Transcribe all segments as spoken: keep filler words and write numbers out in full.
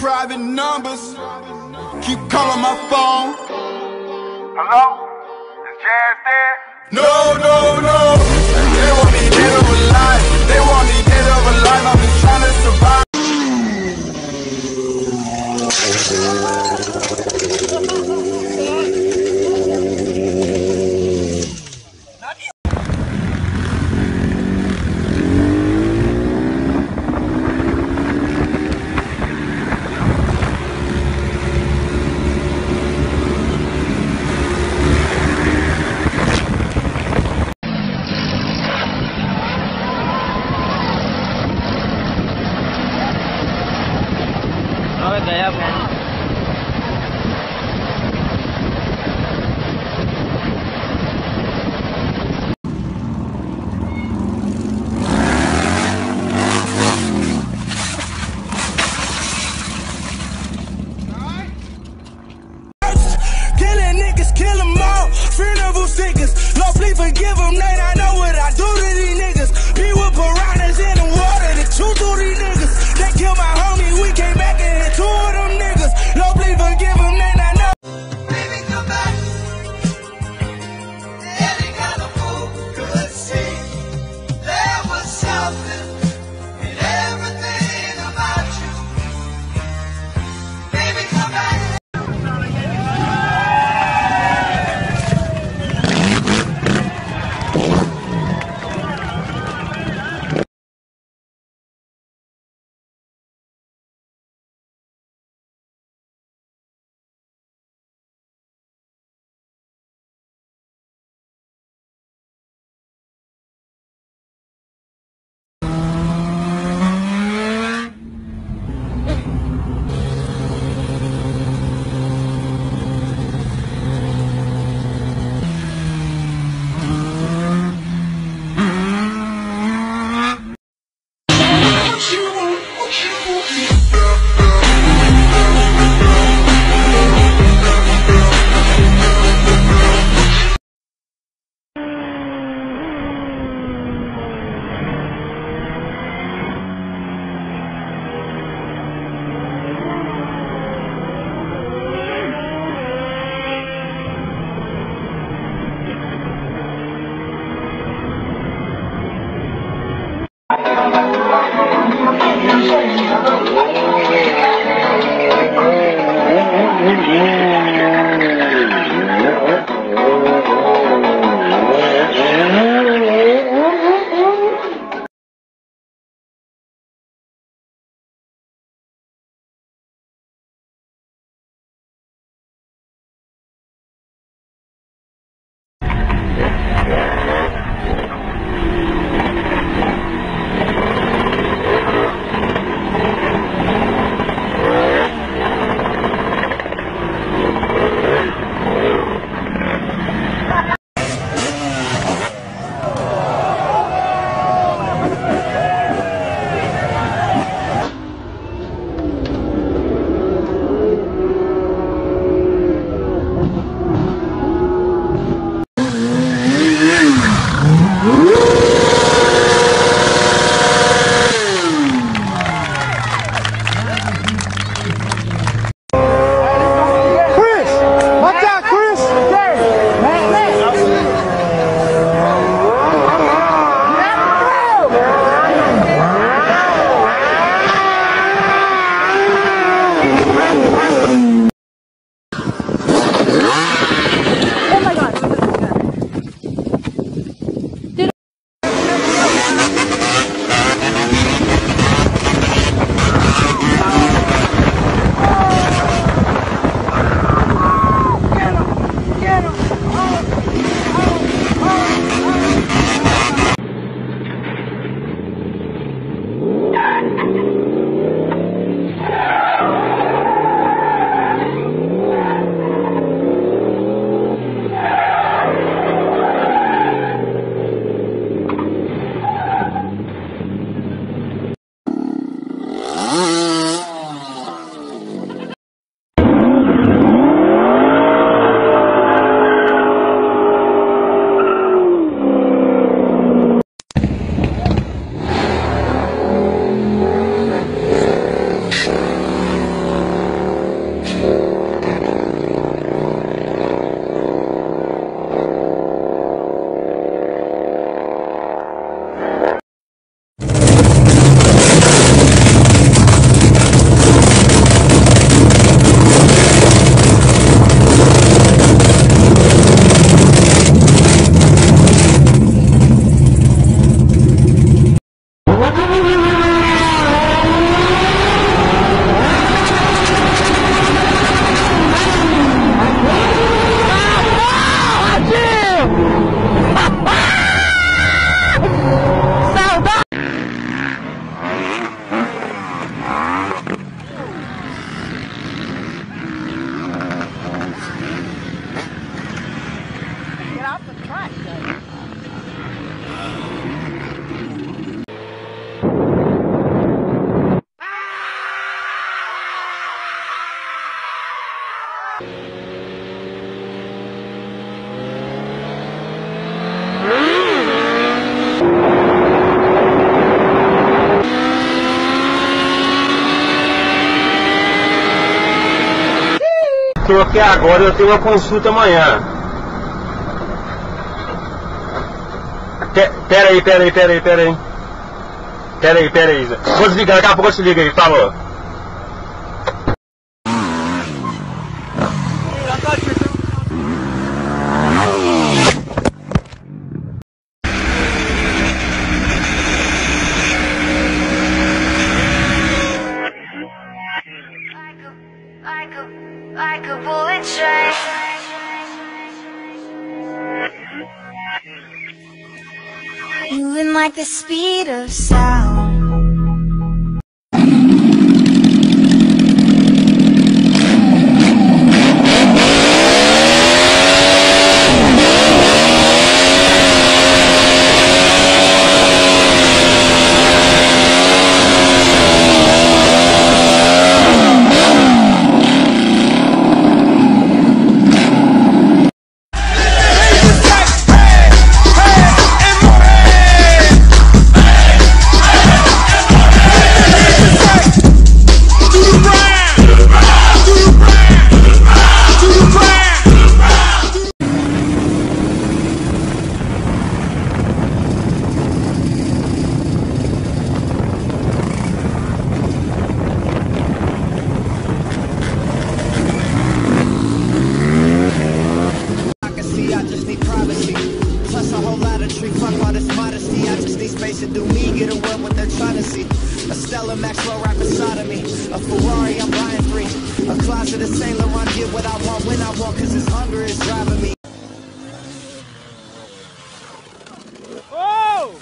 private numbers. Keep calling my phone. Hello? Is Jazz there? No, no, no. They want me dead or alive. They want me dead or alive. I'm just trying to survive. गया phone Killing niggas, kill them all. Funeral sickers, Lord please forgive them. They not know what I do to these niggas. Be with piranhas in the water, the truth to these niggas. They killed my homie, we came back and hit two of them niggas. Troquei agora, eu tenho uma consulta amanhã. Pera aí, pera aí, pera aí, pera aí. Pera aí, pera aí. Vou desligar, daqui a pouco eu te ligo aí, falou. Like a, like a bullet train. Moving like the speed of sound. Do me, get a world what they're trying to see. A Stella Maxwell right beside of me. A Ferrari, I'm buying three. A closet of Saint Laurent, get what I want when I want, cause this hunger is driving me. Oh!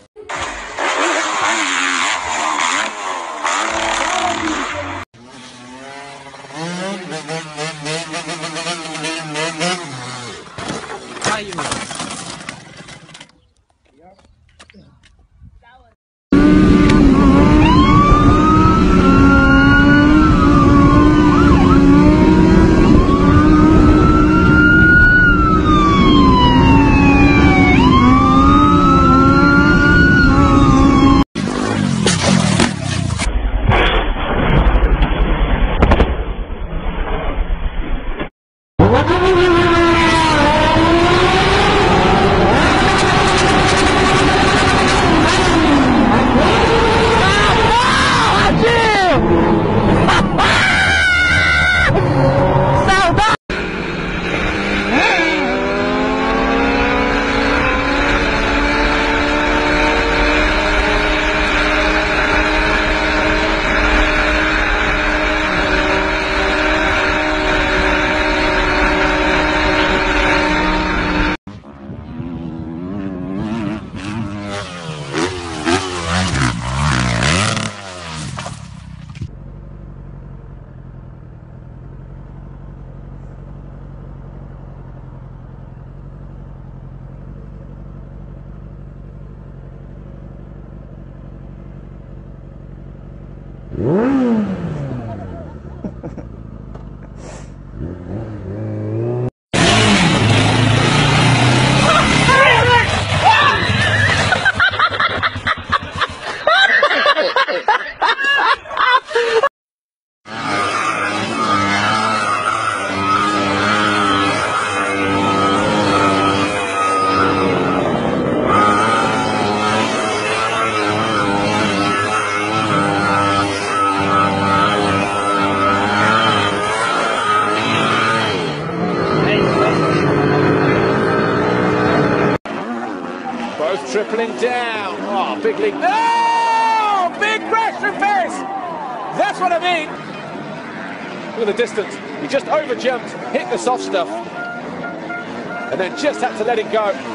Tripling down. Oh, big league. Oh, big crash and face. That's what I mean. Look at the distance. He just over jumped, hit the soft stuff, and then just had to let it go.